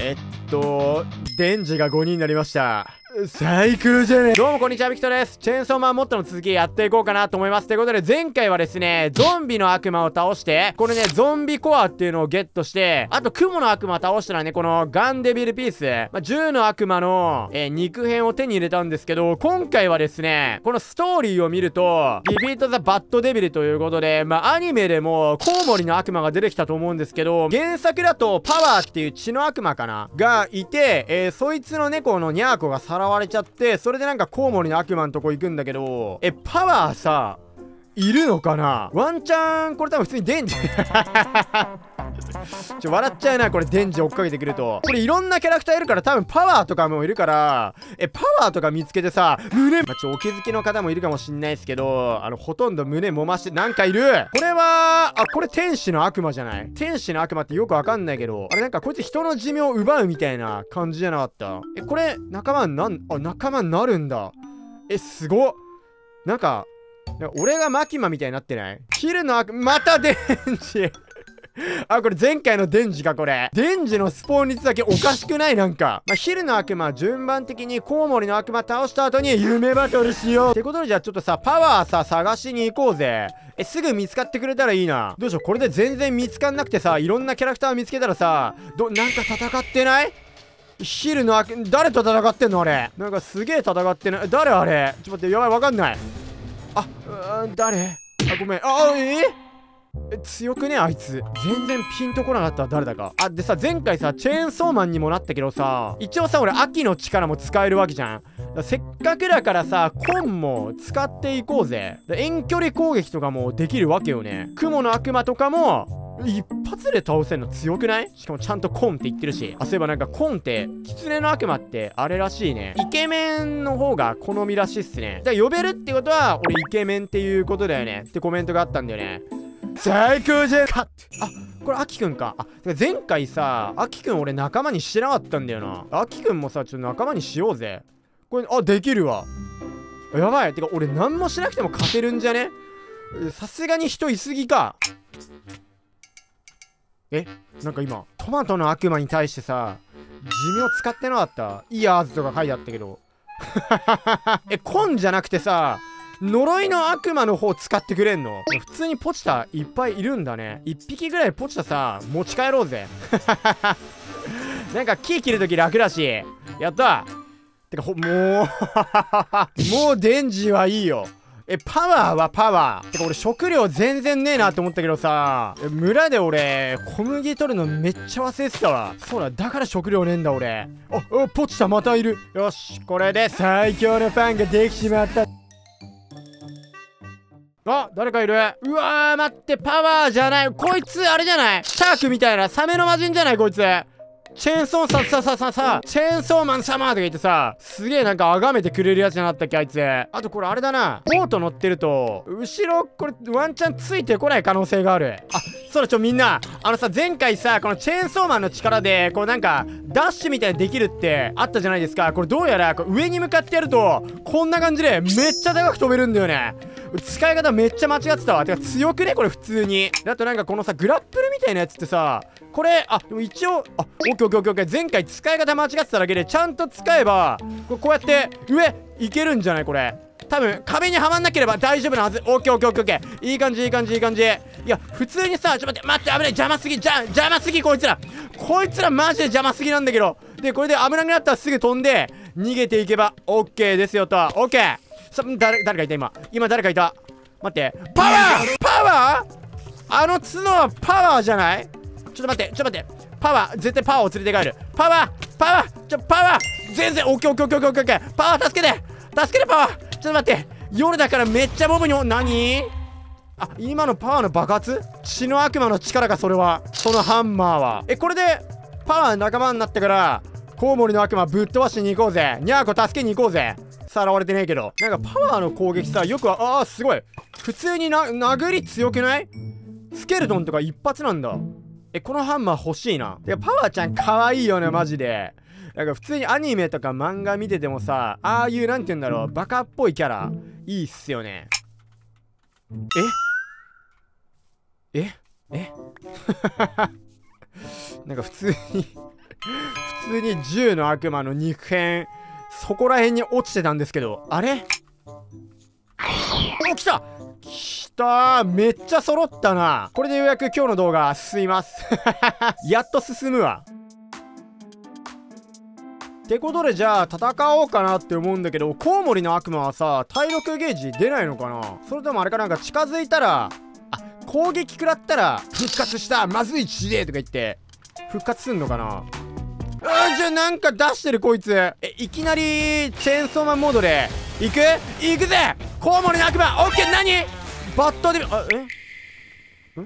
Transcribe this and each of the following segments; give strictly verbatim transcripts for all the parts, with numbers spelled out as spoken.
えっとデンジがごにんになりました。最高じゃねえ。どうもこんにちは、ビクトです。チェーンソーマンモッドの続きやっていこうかなと思います。ということで前回はですね、ゾンビの悪魔を倒して、これね、ゾンビコアっていうのをゲットして、あと雲の悪魔倒したらね、このガンデビルピース、まあ、銃の悪魔の、えー、肉片を手に入れたんですけど、今回はですね、このストーリーを見ると、ディフィート・ザ・バッド・デビルということで、まあアニメでもコウモリの悪魔が出てきたと思うんですけど、原作だとパワーっていう血の悪魔かながいて、えー、そいつの猫のニャーコがさらわれちゃって、それでなんかコウモリの悪魔のとこ行くんだけど、え、パワーさ、いるのかな。ワンチャン、これ多分普通にデンジちょ、笑っちゃうな、これデンジ追っかけてくると。これいろんなキャラクターいるから、多分パワーとかもいるから、え、パワーとか見つけてさ、胸、まあ、ちょ、お気づきの方もいるかもしんないですけど、あの、ほとんど胸揉まして、なんかいる。これは、あ、これ天使の悪魔じゃない？天使の悪魔ってよくわかんないけど、あれなんかこいつ人の寿命を奪うみたいな感じじゃなかった？え、これ、仲間になん、あ、仲間になるんだ。え、すごっ。なんか、俺がマキマみたいになってない？昼の悪、またデンジあ、これ前回のデンジか、これ。デンジのスポーン率だけおかしくない？なんか。まあ、昼の悪魔、順番的にコウモリの悪魔倒した後に夢バトルしよう。ってことで、じゃあちょっとさ、パワーさ、探しに行こうぜ。え、すぐ見つかってくれたらいいな。どうしよう、これで全然見つかんなくてさ、いろんなキャラクター見つけたらさ、ど、なんか戦ってない？昼の悪、誰と戦ってんのあれ。なんかすげえ戦ってない。誰あれ？ちょっと待って、やばい、わかんない。あ、うーん、誰？あ、ごめん。あ、えーえ、強くねあいつ。全然ピンとこなかったわ、誰だか。あ、でさ、前回さ、チェーンソーマンにもなったけどさ、一応さ、俺、秋の力も使えるわけじゃん。だせっかくだからさ、コンも使っていこうぜ。遠距離攻撃とかもできるわけよね。雲の悪魔とかも、一発で倒せんの強くない？しかもちゃんとコンって言ってるし。あ、そういえばなんかコンって、狐の悪魔ってあれらしいね。イケメンの方が好みらしいっすね。だから呼べるってことは、俺イケメンっていうことだよね。ってコメントがあったんだよね。最高じゃん。カット。あ、これアキくんか。あ、前回さ、アキくん俺仲間にしてなかったんだよな。アキくんもさ、ちょっと仲間にしようぜ。これ、あ、できるわ。やばい。てか俺何もしなくても勝てるんじゃね？さすがに人いすぎか。え、なんか今、トマトの悪魔に対してさ、寿命使ってなかった？イヤーズとか書いてあったけど。え、コンじゃなくてさ、呪いの悪魔の方使ってくれんの？普通にポチタいっぱいいるんだね。いっぴきぐらいポチタさ、持ち帰ろうぜ。なんか木切るとき楽だし。やった。てかほ、もう、もうデンジはいいよ。え、パワーはパワー。てか俺食料全然ねえなって思ったけどさ、村で俺、小麦取るのめっちゃ忘れてたわ。そうだ、だから食料ねえんだ俺。あ、あ、ポチタまたいる。よし、これで最強のパンができちまった。あ、誰かいる。うわー、待って、パワーじゃない。こいつ、あれじゃない？シャークみたいな、サメの魔人じゃないこいつ。チェーンソーさ、さ、さ、さ、さ、チェーンソーマン様とか言ってさ、すげえなんか崇めてくれるやつじゃなかったっけ、あいつ。あとこれあれだな。ボート乗ってると、後ろ、これ、ワンチャンついてこない可能性がある。あ、そうだ、ちょ、みんな。あのさ、前回さ、このチェーンソーマンの力で、こうなんか、ダッシュみたいにできるってあったじゃないですか。これどうやら、こう上に向かってやると、こんな感じで、めっちゃ高く飛べるんだよね。使い方めっちゃ間違ってたわ。てか強くねこれ普通に。だとなんかこのさ、グラップルみたいなやつってさ、これ、あ、でも一応、あ、オッケーオッケーオッケーオッケー。前回使い方間違ってただけで、ちゃんと使えば、こうこうやって上、いけるんじゃないこれ。多分、壁にはまんなければ大丈夫なはず。オッケーオッケーオッケーオッケー。いい感じいい感じいい感じ。いや、普通にさ、ちょっと待って、待って、危ない。邪魔すぎ、じゃ、邪魔すぎこいつら。こいつらマジで邪魔すぎなんだけど。で、これで危なくなったらすぐ飛んで、逃げていけば、オッケーですよと。オッケー。さ、誰、誰かいた今。今誰かいた。待って、パワーパワーあの角はパワーじゃない？ちょっと待って、ちょっと待って。パワー、絶対パワーを連れて帰る。パワーパワーちょ、パワー全然、オッケーオッケーオッケーオッケーオッケー。パワー助けて助けてパワーちょっと待って。夜だからめっちゃモブに、何？あ、今のパワーの爆発？血の悪魔の力か、それは。そのハンマーは。え、これで、パワー仲間になってから、コウモリの悪魔ぶっ飛ばしに行こうぜ。ニャーコ助けに行こうぜ。さらわれてねえけど。なんかパワーの攻撃さ、よくは、あーすごい。普通にな、殴り強くない？スケルトンとか一発なんだ。え、このハンマー欲しいな。てか、パワーちゃん可愛いよね、マジで。なんか普通にアニメとか漫画見ててもさ、ああいうなんて言うんだろう、バカっぽいキャラ、いいっすよね。えええなんか普通に普通に銃の悪魔の肉片そこら辺に落ちてたんですけど、あれお、来た来たー、めっちゃ揃ったな。これでようやく今日の動画進みますやっと進むわ。ってことでじゃあ戦おうかなって思うんだけど、コウモリの悪魔はさ体力ゲージ出ないのかな。それともあれかなんか近づいたら、あ、攻撃食らったら復活したまずい血でとか言って復活すんのかな。あ、じゃあなんか出してるこいつ。え、いきなりチェーンソーマンモードで行く行くぜコウモリの悪魔。オッケー。何バットで、あ、え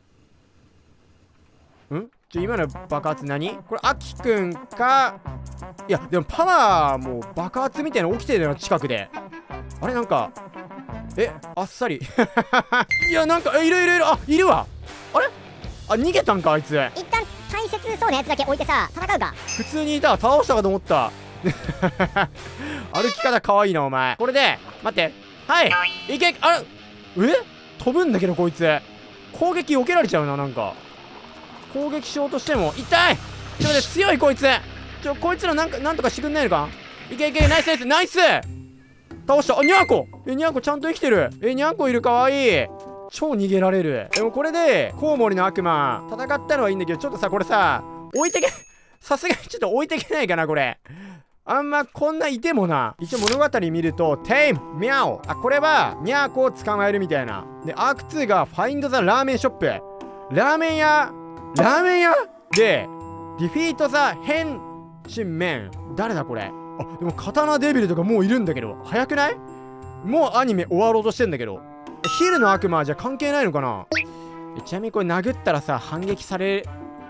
んんじゃ今の爆発何これ、アキくんか。いやでもパワーもう爆発みたいなの起きてるよ近くで。あれなんかえあっさりいやなんかえいるいるいる、あいるわ。あれあ逃げたんかあいつ。 一旦大切そうなやつだけ置いてさ戦うか。 普通にいた。倒したかと思った歩き方かわいいなお前。これで待って、はいいけ。あれえ飛ぶんだけどこいつ攻撃避けられちゃうな。なんか攻撃しようとしても痛い。ちょっと待って、強いこいつ。ちょこいつらなんかなんとかしてくんないのか。いけいけ、ナイスナイスナイス倒した。あ、ニャーコえニャーコちゃんと生きてる。えニャーコいる、かわいい。超逃げられる。でもこれでコウモリの悪魔戦ったのはいいんだけど、ちょっとさこれさ置いてけさすがにちょっと置いてけないかなこれ。あんまこんないてもな。一応物語見るとテイムミャオ、あこれはニャーコを捕まえるみたいな。でアークツーがファインドザラーメンショップ、ラーメン屋ラーメン屋でディフィートザ変身面。誰だこれ。あでも刀デビルとかもういるんだけど早くない？もうアニメ終わろうとしてんだけど。ヒルの悪魔はじゃあ関係ないのかな。ちなみにこれ殴ったらさ反撃される。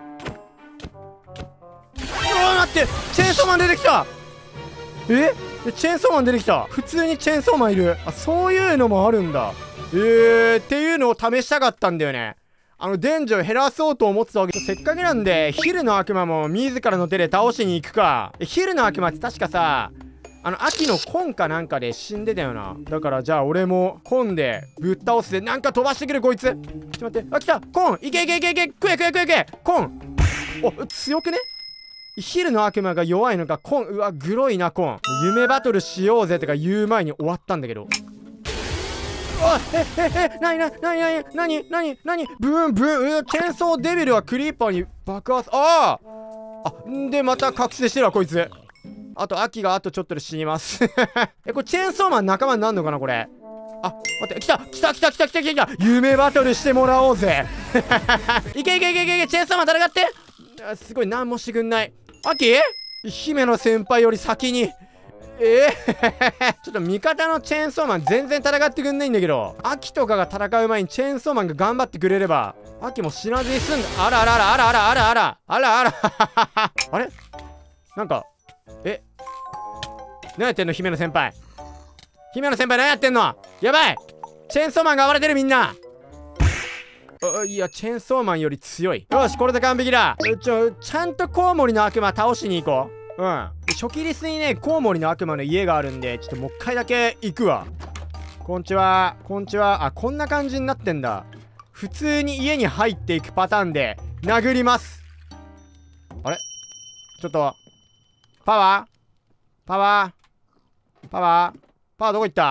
うわ待って、チェーンソーマン出てきた。えチェーンソーマン出てきた。普通にチェーンソーマンいる。あそういうのもあるんだ。えー、っていうのを試したかったんだよね。あのデンジを減らそうと思ってたわけ。せっかくなんでヒルの悪魔も自らの手で倒しに行くか。ヒルの悪魔って確かさあの秋のコンかなんかで死んでたよな。だからじゃあ俺もコンでぶっ倒すで。なんか飛ばしてくるこいつ。ちょっと待って、あ来たコン。いけいけいけいけ、食え食え食え食えコン。お強くね。ヒルの悪魔が弱いのかコン。うわグロいなコン。夢バトルしようぜとか言う前に終わったんだけど。おえええなになになになになになにブーンブーン。チェーンソーデビルはクリーパーに爆発。あああんでまた覚醒してるわこいつ。あと秋があとちょっとで死にますえこれチェーンソーマン仲間になるのかなこれ。あ待って、来た来た来た来た来た来た来た。夢バトルしてもらおうぜいけいけいけいけいけ、チェーンソーマン戦って。あすごい何もしてくんない。秋姫野先輩より先にえー、ちょっと味方のチェーンソーマン全然戦ってくんないんだけど、秋とかが戦う前にチェーンソーマンが頑張ってくれれば秋も死なずに済んだ。あらあらあらあらあらあらあらあらあらあれなんかえ何やってんの姫野先輩。姫野先輩何やってんの。やばいチェーンソーマンが暴れてるみんな。あいやチェーンソーマンより強い。よしこれで完璧だ。ちょちゃんとコウモリの悪魔倒しに行こう。うん初期リスにねコウモリの悪魔の家があるんで、ちょっともう一回だけ行くわ。こんちはこんちは。あこんな感じになってんだ。普通に家に入っていくパターンで殴ります。あれちょっとパワーパワーパワーパワーどこ行った。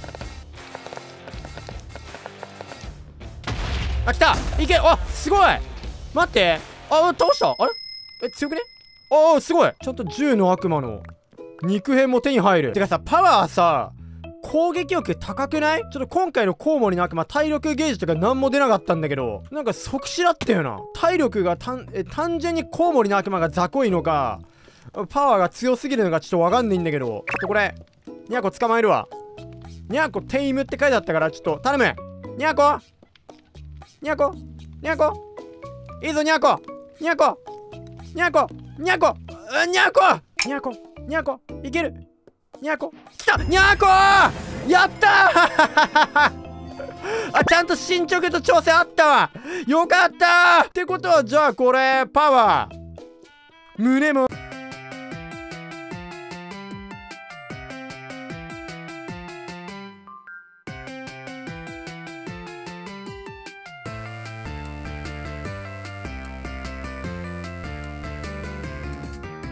あ来たいけ。あすごい待って、あ倒した。あれえ強くね。ああすごい。ちょっと銃の悪魔の肉片も手に入る。てかさパワーさ攻撃力高くない？ちょっと今回のコウモリの悪魔体力ゲージとか何も出なかったんだけど、なんか即死だったよな。体力が単え単純にコウモリの悪魔が雑魚いのかパワーが強すぎるのかちょっとわかんないんだけど、ちょっとこれニャーコ捕まえるわ。ニャーコテイムって書いてあったからちょっと頼む。ニャーコニャーコニャーコいいぞニャーコニャーコニャーコニャーコニャーコニャーコニャーコいける。ニャーコ来たニャーコやったーあちゃんと進捗と調整あったわ。よかったーってことはじゃあこれパワー胸も